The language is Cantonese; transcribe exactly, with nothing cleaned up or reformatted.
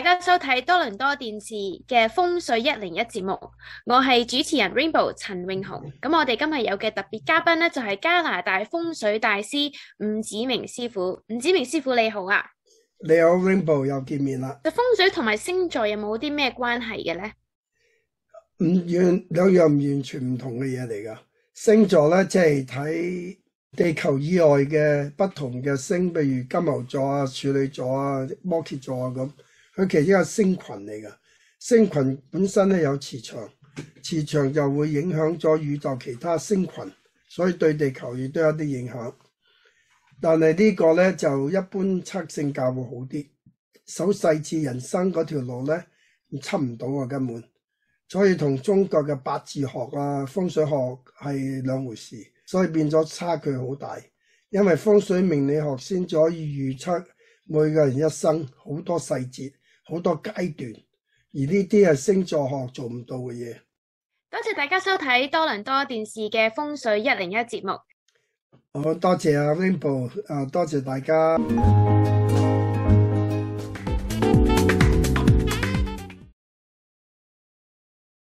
家收睇多倫多電視嘅風水一零一節目，我係主持人 Rainbow 陳永紅。咁我哋今日有嘅特別嘉賓咧，就係加拿大風水大師吳子明師傅。吳子明師傅你好啊！ 你好 Rainbow 又見面啦。 風水同埋星座有冇啲咩關係嘅咧？ 唔完兩樣完全唔同嘅嘢嚟噶。星座咧，即係睇地球以外嘅不同嘅星，譬如金牛座啊、處女座啊、摩羯座啊咁，佢其實一個星群嚟噶。星群本身咧有磁場，磁場就會影響咗宇宙其他星群，所以對地球亦都有啲影響。但係呢個咧就一般測性較會好啲，手細緻人生嗰條路咧測唔到啊，根本。所以同中國嘅八字學啊、風水學係兩回事，所以變咗差距好大。因為風水命理學先至可以預測每個人一生好多細節、好多階段，而呢啲係星座學做唔到嘅嘢。 多謝大家收睇多倫多電視嘅風水一零一節目。 好多謝啊 Rainbow，啊多謝大家。